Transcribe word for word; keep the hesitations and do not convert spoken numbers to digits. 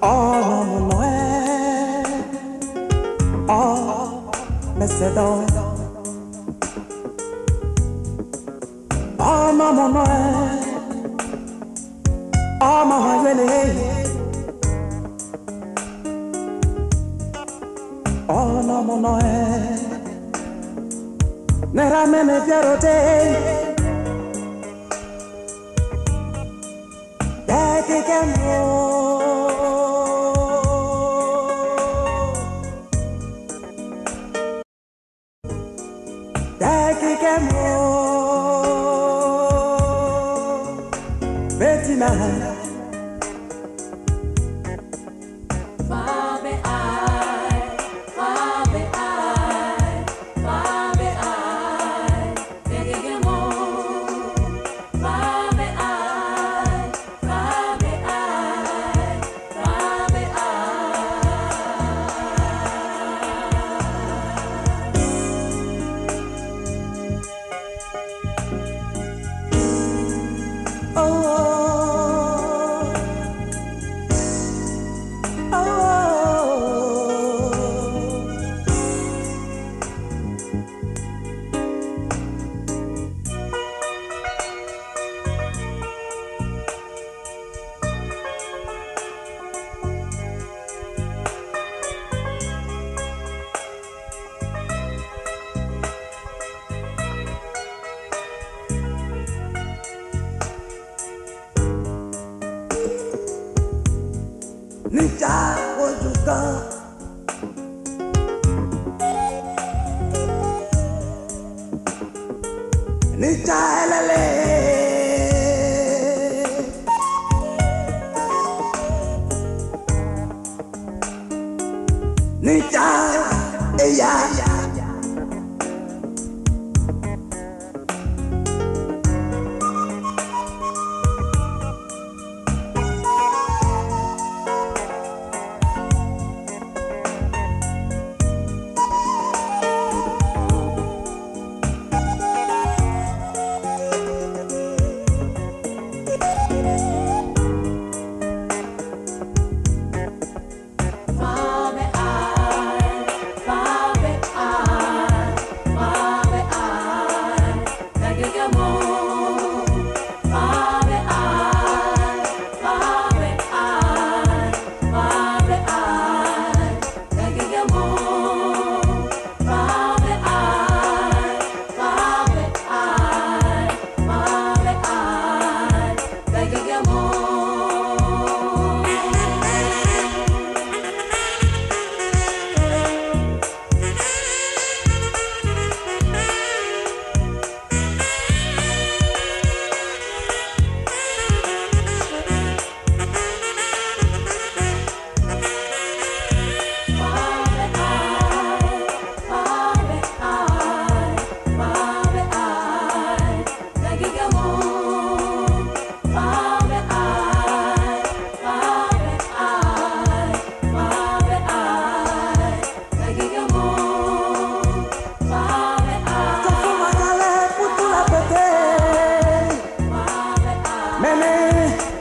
Oh non mon Noël, oh mais c'est donc. Oh non mon Noël, oh maman René. Oh non mon Noël, ne ramène fierté. Dès que Bettina Fabe ai, fabe ai, fabe ai, tegegemo. Fabe ai, fabe ai, fabe oh, oh, oh. Nita wojuka Nita elele Nita eya Fabe ai, fabe ai, fabe ai, tegegemo. Fabe ai, fabe ai, fabe ai, tegegemo. Fabe ai, fabe ai, fabe ai, tegegemo. Mene